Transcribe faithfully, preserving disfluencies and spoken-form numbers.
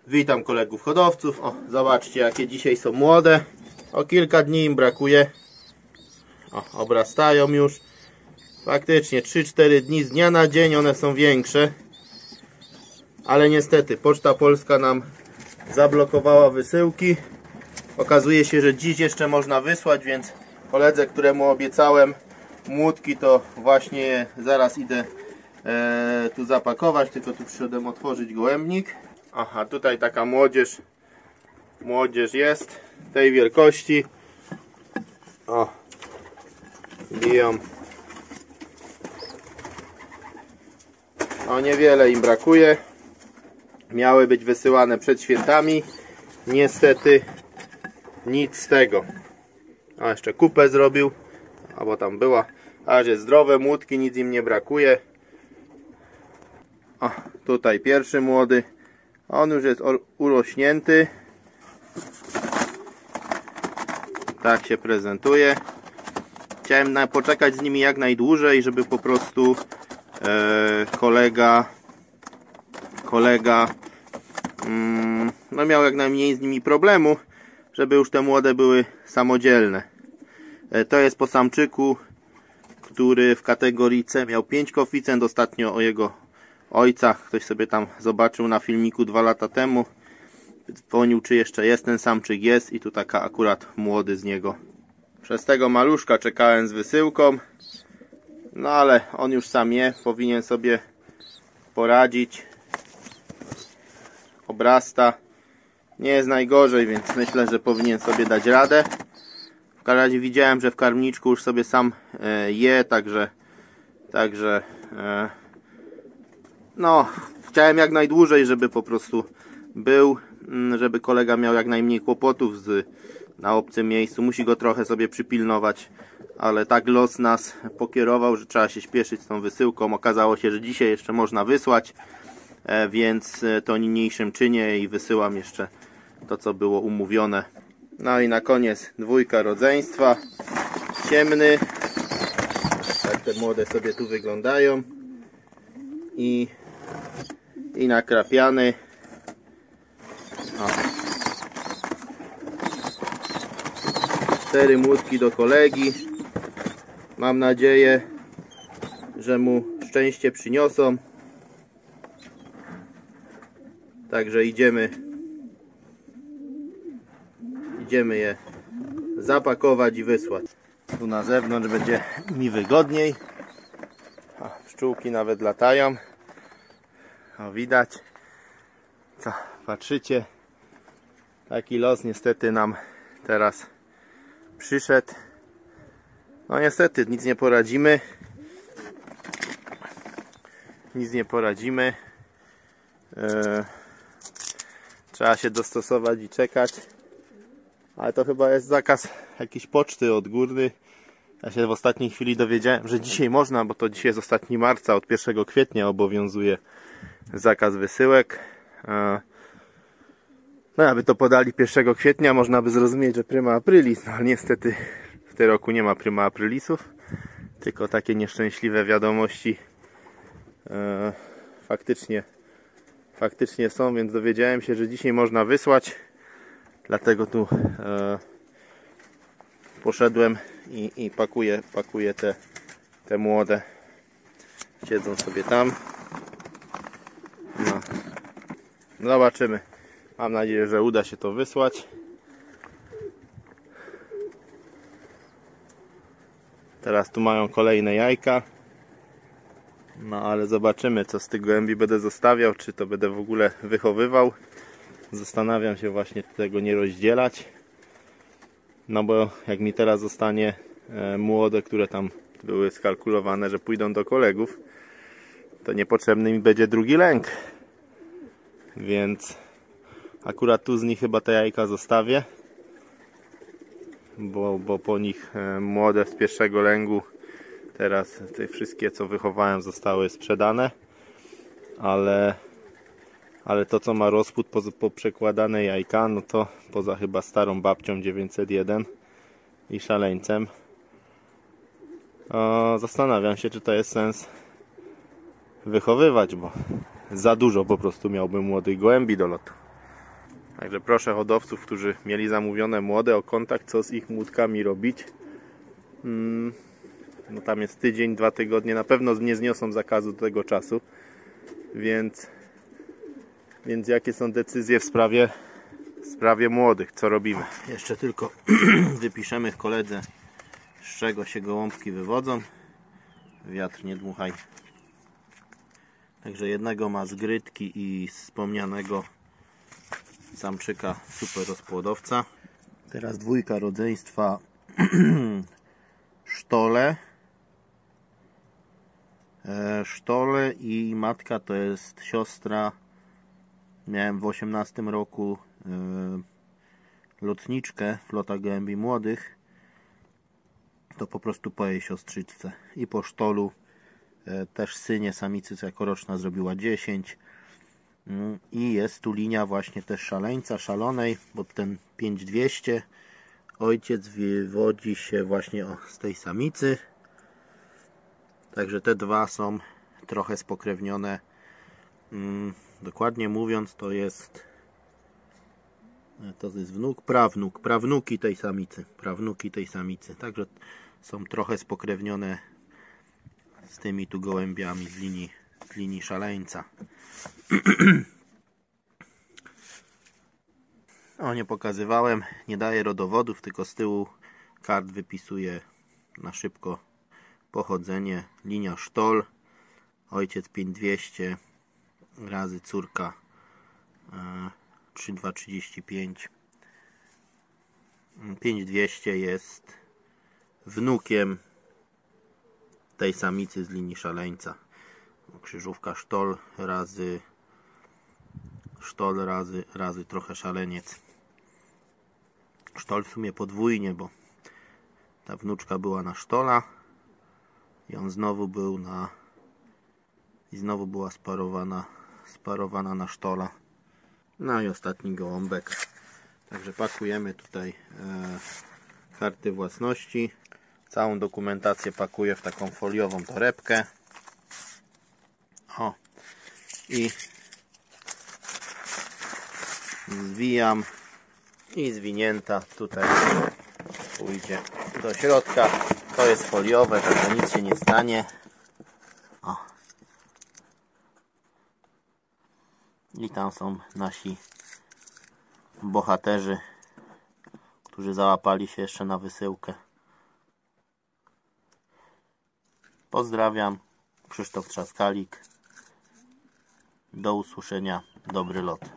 Witam kolegów hodowców. O, zobaczcie jakie dzisiaj są młode. O kilka dni im brakuje. O, obrastają już. Faktycznie trzy cztery dni z dnia na dzień one są większe. Ale niestety Poczta Polska nam zablokowała wysyłki. Okazuje się, że dziś jeszcze można wysłać, więc koledze, któremu obiecałem młódki, to właśnie zaraz idę e, tu zapakować, tylko tu przyszedłem otworzyć gołębnik. Aha, tutaj taka młodzież młodzież jest tej wielkości. O, biją. O, niewiele im brakuje. Miały być wysyłane przed świętami. Niestety nic z tego. A jeszcze kupę zrobił, albo tam była. A że zdrowe młódki, nic im nie brakuje. O, tutaj pierwszy młody. On już jest urośnięty. Tak się prezentuje. Chciałem na, poczekać z nimi jak najdłużej, żeby po prostu e, kolega kolega mm, no miał jak najmniej z nimi problemu, żeby już te młode były samodzielne. E, to jest po samczyku, który w kategorii C miał pięć koeficjent. Ostatnio o jego ojca ktoś sobie tam zobaczył na filmiku dwa lata temu. Dzwonił, czy jeszcze jest ten samczyk. Jest i tu taka akurat młody z niego. Przez tego maluszka czekałem z wysyłką. No ale on już sam je. Powinien sobie poradzić. Obrasta. Nie jest najgorzej, więc myślę, że powinien sobie dać radę. W każdym razie widziałem, że w karmniczku już sobie sam e, je, także także e, no, chciałem jak najdłużej, żeby po prostu był, żeby kolega miał jak najmniej kłopotów z, na obcym miejscu. Musi go trochę sobie przypilnować, ale tak los nas pokierował, że trzeba się śpieszyć z tą wysyłką. Okazało się, że dzisiaj jeszcze można wysłać, więc to niniejszym czynię i wysyłam jeszcze to, co było umówione. No i na koniec dwójka rodzeństwa. Ciemny. Tak te młode sobie tu wyglądają. I, i nakrapiany. O. Cztery młódki do kolegi. Mam nadzieję, że mu szczęście przyniosą. Także idziemy idziemy je zapakować i wysłać. Tu na zewnątrz będzie mi wygodniej. O, pszczółki nawet latają. O, widać. Co, patrzycie? Taki los niestety nam teraz przyszedł. No niestety, nic nie poradzimy. Nic nie poradzimy. Eee, trzeba się dostosować i czekać. Ale to chyba jest zakaz jakiejś poczty odgórny. Ja się w ostatniej chwili dowiedziałem, że dzisiaj można, bo to dzisiaj jest ostatni marca, od pierwszego kwietnia obowiązuje zakaz wysyłek. No aby to podali pierwszego kwietnia, można by zrozumieć, że prima aprilis, no ale niestety w tym roku nie ma prima aprilisów, tylko takie nieszczęśliwe wiadomości e, faktycznie, faktycznie są, więc dowiedziałem się, że dzisiaj można wysłać, dlatego tu e, poszedłem i, i pakuję, pakuję te, te młode. Siedzą sobie tam. No. Zobaczymy. Mam nadzieję, że uda się to wysłać. Teraz tu mają kolejne jajka. No ale zobaczymy, co z tych gołębi będę zostawiał, czy to będę w ogóle wychowywał. Zastanawiam się właśnie tego nie rozdzielać. No bo jak mi teraz zostanie e, młode, które tam były skalkulowane, że pójdą do kolegów, to niepotrzebny mi będzie drugi lęk. Więc akurat tu z nich chyba te jajka zostawię, bo, bo po nich e, młode z pierwszego lęgu teraz te wszystkie, co wychowałem, zostały sprzedane, ale ale to, co ma rozpód po, po przekładane jajka, no to poza chyba starą babcią dziewięćset jeden i szaleńcem, o, zastanawiam się, czy to jest sens wychowywać, bo za dużo po prostu miałbym młodych gołębi do lotu. Także proszę hodowców, którzy mieli zamówione młode, o kontakt, co z ich młódkami robić. Hmm, no tam jest tydzień, dwa tygodnie, na pewno nie zniosą zakazu do tego czasu. Więc, więc jakie są decyzje w sprawie, w sprawie młodych, co robimy? Jeszcze tylko wypiszemy w koledze, z czego się gołąbki wywodzą. Wiatr nie dmuchaj. Także jednego ma z grytki i wspomnianego samczyka super rozpłodowca. Teraz dwójka rodzeństwa sztole. Sztole i matka to jest siostra. Miałem w osiemnastym roku lotniczkę, flota gołębi młodych. To po prostu po jej siostrzyczce. I po sztolu też synie samicy całkoroczna zrobiła dziesięć. I jest tu linia właśnie też szaleńca, szalonej, bo ten pięć dwieście ojciec wywodzi się właśnie z tej samicy. Także te dwa są trochę spokrewnione. Dokładnie mówiąc, to jest to jest wnuk, prawnuk, prawnuki tej samicy, prawnuki tej samicy. Także są trochę spokrewnione z tymi tu gołębiami z linii, z linii szaleńca. O, nie pokazywałem, nie daję rodowodów, tylko z tyłu kart wypisuję na szybko pochodzenie. Linia sztol, ojciec pięć dwieście razy córka trzy dwa trzydzieści pięć. pięć dwieście jest wnukiem tej samicy z linii szaleńca. Krzyżówka sztol razy sztol razy, razy trochę szaleniec. Sztol w sumie podwójnie, bo ta wnuczka była na sztola i on znowu był na i znowu była sparowana sparowana na sztola. No i ostatni gołąbek. Także pakujemy tutaj e, karty własności. Całą dokumentację pakuję w taką foliową torebkę. O. I zwijam i zwinięta tutaj pójdzie do środka. To jest foliowe, także nic się nie stanie. O. I tam są nasi bohaterzy, którzy załapali się jeszcze na wysyłkę. Pozdrawiam, Krzysztof Trzaskalik. Do usłyszenia, dobry lot.